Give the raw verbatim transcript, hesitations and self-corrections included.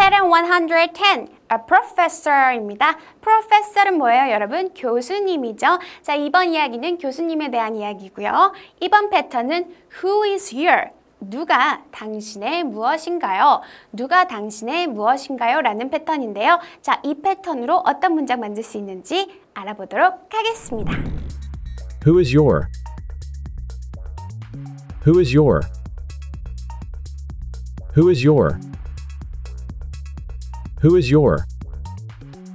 Pattern one ten, a professor입니다. professor은 뭐예요, 여러분? 교수님이죠. 자, 이번 이야기는 교수님에 대한 이야기고요. 이번 패턴은 Who is here? 누가 당신의 무엇인가요? 누가 당신의 무엇인가요? 라는 패턴인데요. 자, 이 패턴으로 어떤 문장 만들 수 있는지 알아보도록 하겠습니다. Who is your? Who is your? Who is your? Who is your?